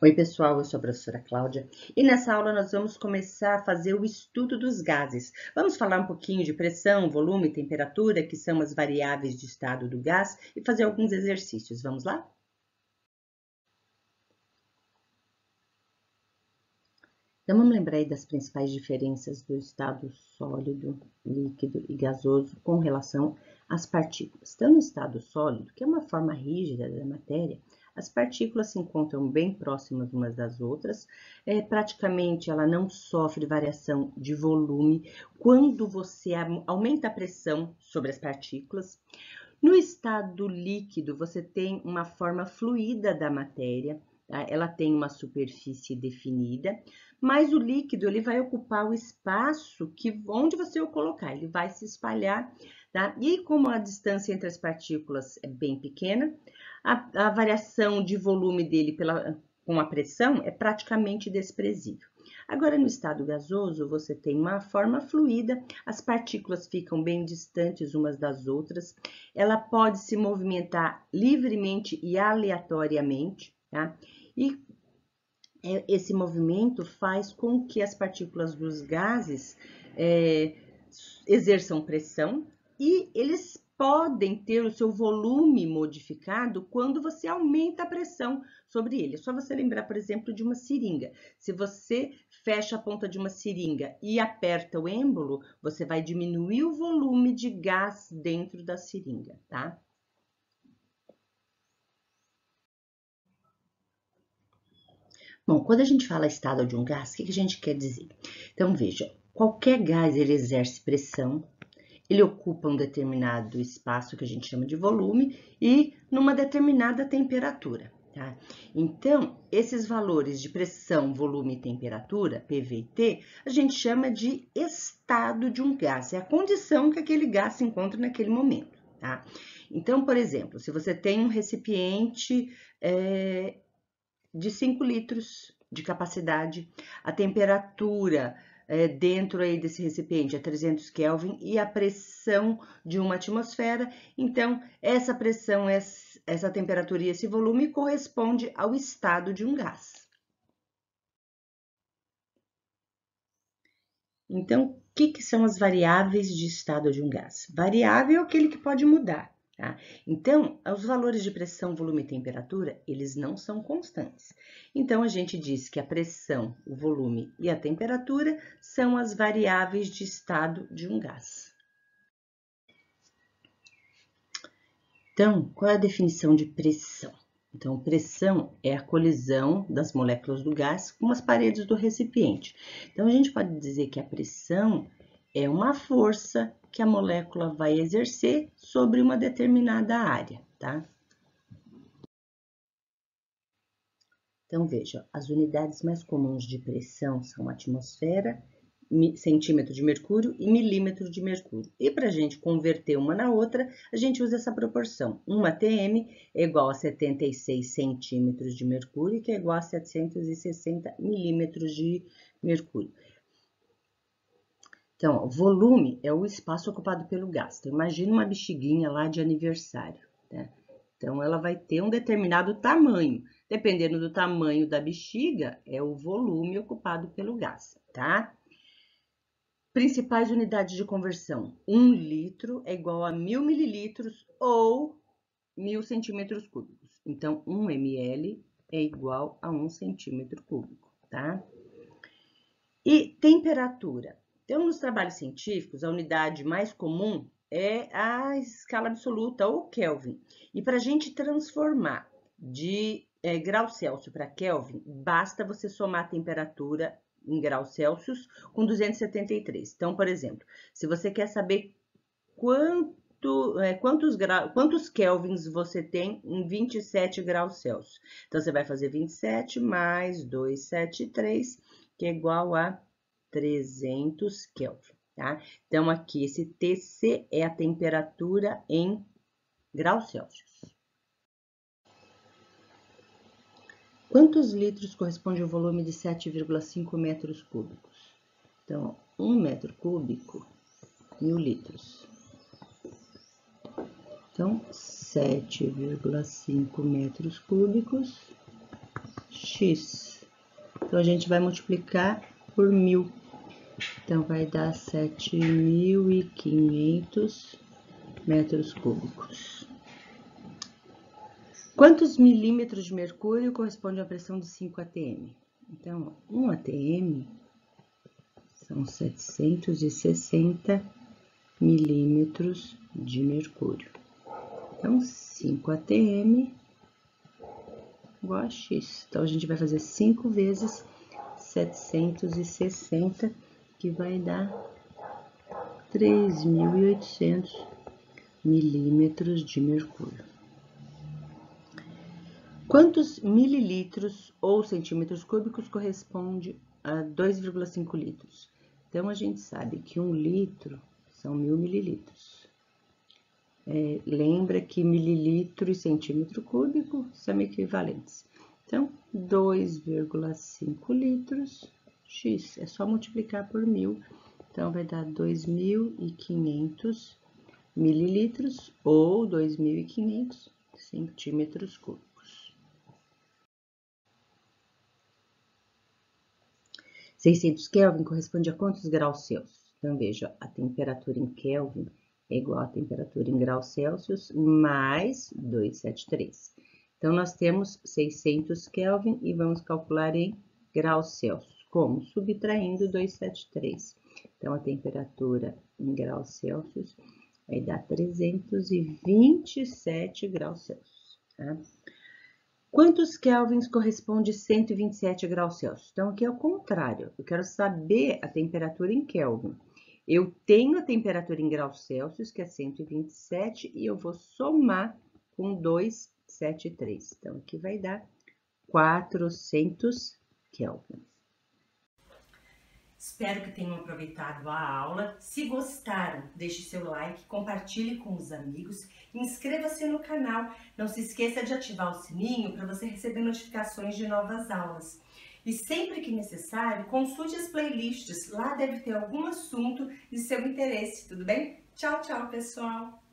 Oi, pessoal, eu sou a professora Cláudia e nessa aula nós vamos começar a fazer o estudo dos gases. Vamos falar um pouquinho de pressão, volume e temperatura, que são as variáveis de estado do gás, e fazer alguns exercícios. Vamos lá? Então, vamos lembrar aí das principais diferenças do estado sólido, líquido e gasoso com relação às partículas. Então, no estado sólido, que é uma forma rígida da matéria, as partículas se encontram bem próximas umas das outras, praticamente ela não sofre variação de volume quando você aumenta a pressão sobre as partículas. No estado líquido, você tem uma forma fluida da matéria, tá? Ela tem uma superfície definida, mas o líquido ele vai ocupar o espaço onde você o colocar, ele vai se espalhar, tá? E como a distância entre as partículas é bem pequena, a variação de volume dele com a pressão é praticamente desprezível. Agora, no estado gasoso, você tem uma forma fluida, as partículas ficam bem distantes umas das outras, ela pode se movimentar livremente e aleatoriamente, tá? E esse movimento faz com que as partículas dos gases exerçam pressão e eles podem ter o seu volume modificado quando você aumenta a pressão sobre ele. É só você lembrar, por exemplo, de uma seringa. Se você fecha a ponta de uma seringa e aperta o êmbolo, você vai diminuir o volume de gás dentro da seringa, tá? Bom, quando a gente fala estado de um gás, o que a gente quer dizer? Então, veja, qualquer gás ele exerce pressão, ele ocupa um determinado espaço que a gente chama de volume e numa determinada temperatura, tá? Então, esses valores de pressão, volume e temperatura, PV e T, a gente chama de estado de um gás, é a condição que aquele gás se encontra naquele momento, tá? Então, por exemplo, se você tem um recipiente de 5 litros de capacidade, a temperatura dentro aí desse recipiente é 300 Kelvin e a pressão de uma atmosfera. Então, essa pressão, essa temperatura e esse volume corresponde ao estado de um gás. Então, o que são as variáveis de estado de um gás? Variável é aquele que pode mudar, tá? Então, os valores de pressão, volume e temperatura, eles não são constantes. Então, a gente diz que a pressão, o volume e a temperatura são as variáveis de estado de um gás. Então, qual é a definição de pressão? Então, pressão é a colisão das moléculas do gás com as paredes do recipiente. Então, a gente pode dizer que a pressão é uma força que a molécula vai exercer sobre uma determinada área, tá? Então, veja, as unidades mais comuns de pressão são atmosfera, centímetro de mercúrio e milímetro de mercúrio. E para a gente converter uma na outra, a gente usa essa proporção. 1 atm é igual a 76 centímetros de mercúrio, que é igual a 760 milímetros de mercúrio. Então, ó, volume é o espaço ocupado pelo gás. Então, imagina uma bexiguinha lá de aniversário, né? Então, ela vai ter um determinado tamanho. Dependendo do tamanho da bexiga, é o volume ocupado pelo gás, tá? Principais unidades de conversão. 1 litro é igual a 1000 mililitros ou 1000 centímetros cúbicos. Então, 1 ml é igual a 1 centímetro cúbico, tá? E temperatura. Então, nos trabalhos científicos, a unidade mais comum é a escala absoluta, ou Kelvin. E para a gente transformar de grau Celsius para Kelvin, basta você somar a temperatura em graus Celsius com 273. Então, por exemplo, se você quer saber quantos kelvins você tem em 27 graus Celsius. Então, você vai fazer 27 mais 273, que é igual a 300 Kelvin, tá? Então, aqui, esse TC é a temperatura em graus Celsius. Quantos litros corresponde ao volume de 7,5 metros cúbicos? Então, 1 metro cúbico, 1000 litros. Então, 7,5 metros cúbicos x. Então, a gente vai multiplicar por 1000. Então, vai dar 7.500 metros cúbicos. Quantos milímetros de mercúrio corresponde a uma pressão de 5 atm? Então, 1 atm são 760 milímetros de mercúrio. Então, 5 atm igual a x. Então, a gente vai fazer 5 vezes 760, que vai dar 3.800 milímetros de mercúrio. Quantos mililitros ou centímetros cúbicos corresponde a 2,5 litros? Então, a gente sabe que 1 litro são 1000 mililitros. Lembra que mililitro e centímetro cúbico são equivalentes. Então, 2,5 litros, x, é só multiplicar por 1000. Então, vai dar 2.500 mililitros ou 2.500 centímetros cúbicos. 600 Kelvin corresponde a quantos graus Celsius? Então, veja, a temperatura em Kelvin é igual à temperatura em graus Celsius mais 273. Então, nós temos 600 Kelvin e vamos calcular em graus Celsius. Como? Subtraindo 273. Então, a temperatura em graus Celsius vai dar 327 graus Celsius. Tá? Quantos kelvins corresponde a 127 graus Celsius? Então, aqui é o contrário. Eu quero saber a temperatura em Kelvin. Eu tenho a temperatura em graus Celsius, que é 127, e eu vou somar com 273. Então, aqui vai dar 400 Kelvin. Espero que tenham aproveitado a aula. Se gostaram, deixe seu like, compartilhe com os amigos, inscreva-se no canal. Não se esqueça de ativar o sininho para você receber notificações de novas aulas. E sempre que necessário, consulte as playlists. Lá deve ter algum assunto de seu interesse, tudo bem? Tchau, tchau, pessoal!